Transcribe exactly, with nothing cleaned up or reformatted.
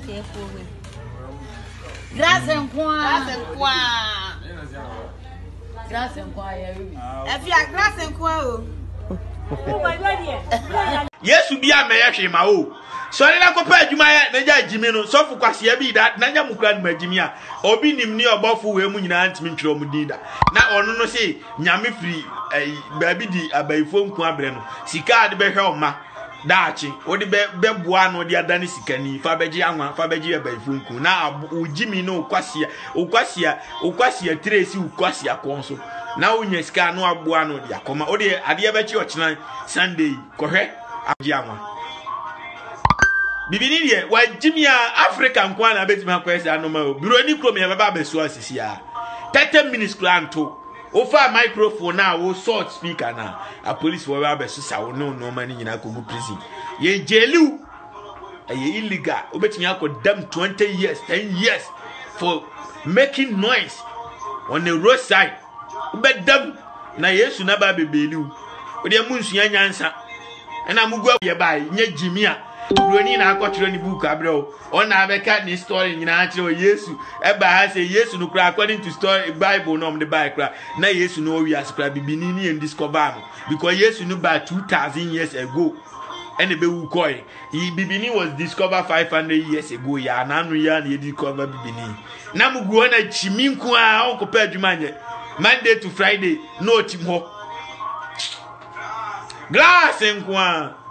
say for we. Grass and Nkoaaa. Grass and Nkoaaa. Grass and Nkoaaa. If you are grass and Nkoaaa. Oh my God, yeah. Yes, you be a mayor, Shema. Oh, sorry, I compare you my Naja Jimino, so for Quasia that Nanya Mukan Majimia, or be him near Bofu, Emun Aunt Mintro Mudida. Now, on no say, Yami free, a baby di a by phone quabreno, Sika the Behoma, Dachi, or the Bebuan or the Adani Sikani, Fabeji Ama, Fabeji by phone. Now, Jimmy no Quasia, Uquasia, Uquasia Tracy, Uquasia Conso. Now when you scan no abuano dia koma o de ade e be church na Sunday kohwe agianwa bibini de wa jimia African kwa na betimi akwese anoma o biro ni krom ya baba beso asisi a thirty minutes plan to o fa microphone na o sort speaker na a police wo baba beso sa wo no no mani nyina ko gu prison ye jeliu ye illegal o betimi akodam twenty years ten years for making noise on the roadside. Bedam na Yesu na ba bebeliu o de munsuya nyansa na mugwa ye bai nya jimia broni na akotro ni book abreo o na abeka ni story nyina akire Yesu e ba ha say Yesu no kra according to story Bible no the Bible kra na Yesu no wi askra bibini ni en discover no because Yesu no ba two thousand years ago and the bewu koi bibini was discovered five hundred years ago ya na anu ya na discover bibini na mugwa na chiminko a o ko pa adwuma nye Monday to Friday, no team ho. Glass and Nkoaaa.